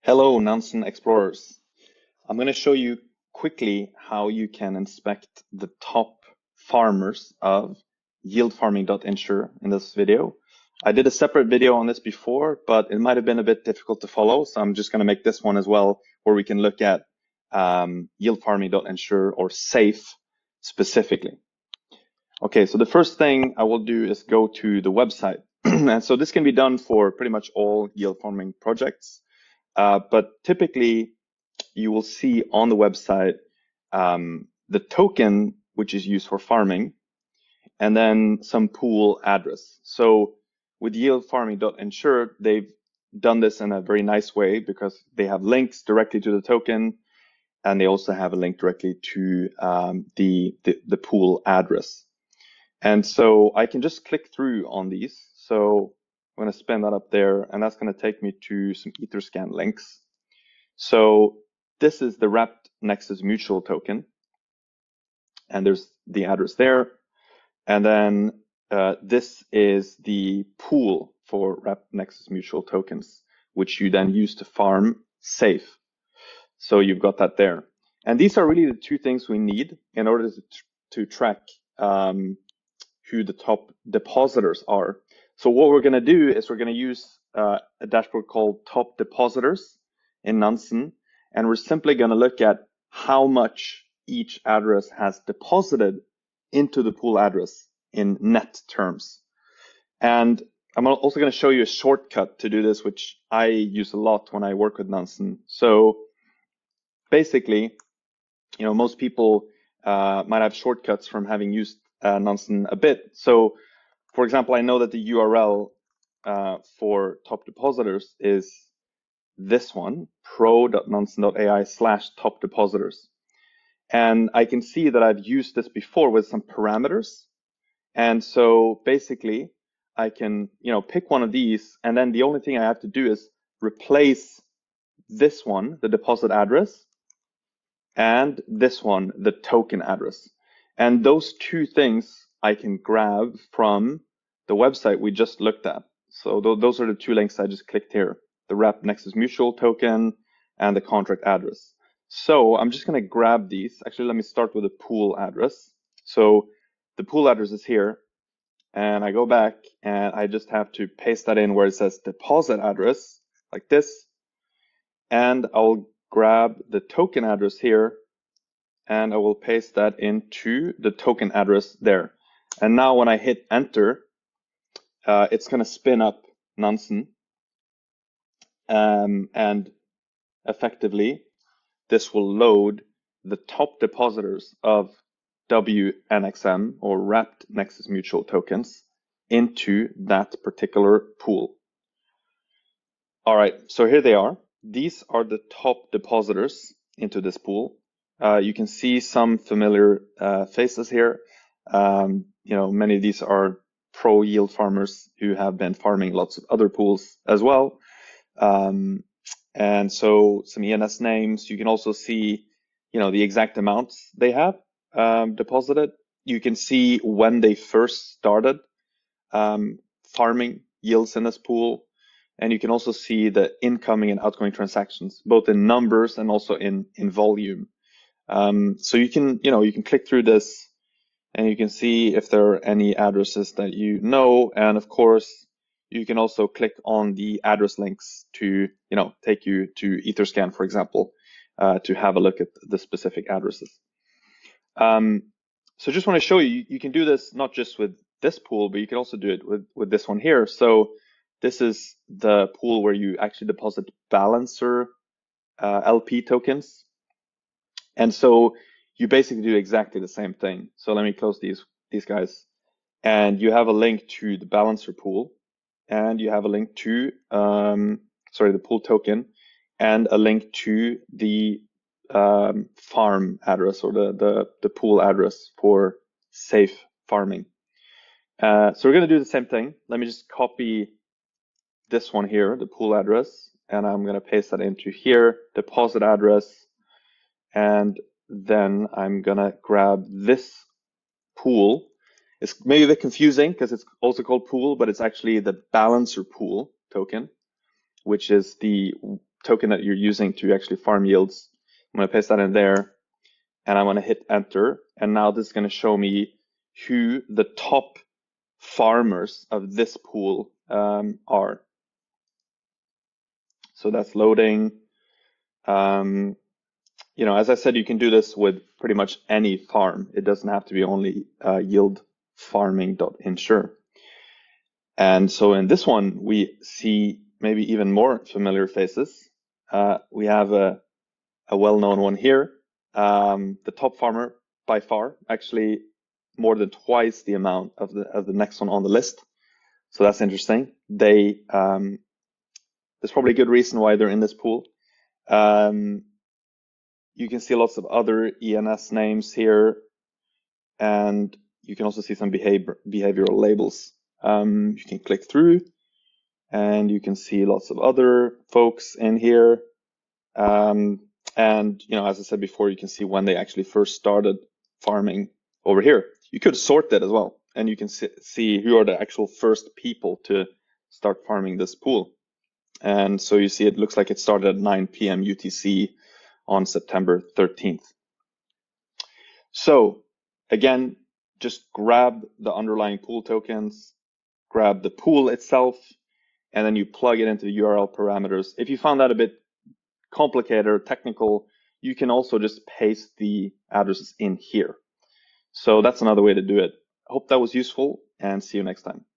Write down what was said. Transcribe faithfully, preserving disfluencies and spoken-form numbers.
Hello, Nansen explorers. I'm going to show you quickly how you can inspect the top farmers of yield farming dot insure in this video. I did a separate video on this before, but it might have been a bit difficult to follow, so I'm just going to make this one as well, where we can look at um, yield farming dot insure or SAFE specifically. Okay, so the first thing I will do is go to the website. And so this can be done for pretty much all yield farming projects. Uh, but typically, you will see on the website um, the token which is used for farming, and then some pool address. So with yield farming dot insure, they've done this in a very nice way because they have links directly to the token, and they also have a link directly to um, the, the the pool address. And so I can just click through on these. So I'm going to spin that up there, and that's going to take me to some Etherscan links. So this is the wrapped Nexus Mutual token, and there's the address there. And then uh, this is the pool for wrapped Nexus Mutual tokens, which you then use to farm SAFE. So you've got that there. And these are really the two things we need in order to, to track um, who the top depositors are. So what we're going to do is we're going to use uh, a dashboard called Top Depositors in Nansen, and we're simply going to look at how much each address has deposited into the pool address in net terms. And I'm also going to show you a shortcut to do this, which I use a lot when I work with Nansen. So basically, you know, most people uh, might have shortcuts from having used uh, Nansen a bit. So, for example, I know that the U R L uh, for top depositors is this one, pro dot nansen dot A I slash top depositors. And I can see that I've used this before with some parameters. And so basically I can, you know, pick one of these, and then the only thing I have to do is replace this one, the deposit address, and this one, the token address. And those two things I can grab from the website we just looked at. So th those are the two links I just clicked here, the wrapped Nexus Mutual token and the contract address. So I'm just going to grab these. Actually, let me start with the pool address. So the pool address is here, and I go back and I just have to paste that in where it says deposit address, like this. And I'll grab the token address here, and I will paste that into the token address there. And now when I hit enter, uh, it's going to spin up Nansen. Um, and effectively, this will load the top depositors of W N X M or wrapped Nexus Mutual tokens into that particular pool. All right, so here they are. These are the top depositors into this pool. Uh, you can see some familiar uh, faces here. Um, you know, many of these are pro yield farmers who have been farming lots of other pools as well. Um, and so some E N S names. You can also see, you know, the exact amounts they have um, deposited. You can see when they first started um, farming yields in this pool. And you can also see the incoming and outgoing transactions, both in numbers and also in, in volume. Um, so you can, you know, you can click through this and you can see if there are any addresses that you know. And of course, you can also click on the address links to, you know, take you to Etherscan, for example, uh, to have a look at the specific addresses. Um, so just want to show you, you can do this not just with this pool, but you can also do it with, with this one here. So this is the pool where you actually deposit balancer uh, L P tokens. And so you basically do exactly the same thing. So let me close these, these guys. And you have a link to the balancer pool, and you have a link to, um, sorry, the pool token, and a link to the um, farm address or the, the, the pool address for safe farming. Uh, so we're going to do the same thing. Let me just copy this one here, the pool address, and I'm going to paste that into here, deposit address, and then I'm going to grab this pool. It's maybe a bit confusing because it's also called pool, but it's actually the balancer pool token, which is the token that you're using to actually farm yields. I'm going to paste that in there, and I'm going to hit enter. And now this is going to show me who the top farmers of this pool um, are. So that's loading. Um, you know, as I said, you can do this with pretty much any farm. It doesn't have to be only uh, yield farming dot insure. And so in this one, we see maybe even more familiar faces. Uh, we have a, a well-known one here. Um, the top farmer by far, actually more than twice the amount of the of the next one on the list. So that's interesting. They um, there's probably a good reason why they're in this pool. Um, you can see lots of other E N S names here, and you can also see some behavior behavioral labels. Um, you can click through, and you can see lots of other folks in here. Um, and you know, as I said before, you can see when they actually first started farming over here. You could sort that as well, and you can see who are the actual first people to start farming this pool. And so you see it looks like it started at nine P M U T C on September thirteenth. So again, just grab the underlying pool tokens, grab the pool itself, and then you plug it into the U R L parameters. If you found that a bit complicated or technical, you can also just paste the addresses in here. So that's another way to do it. I hope that was useful, and see you next time.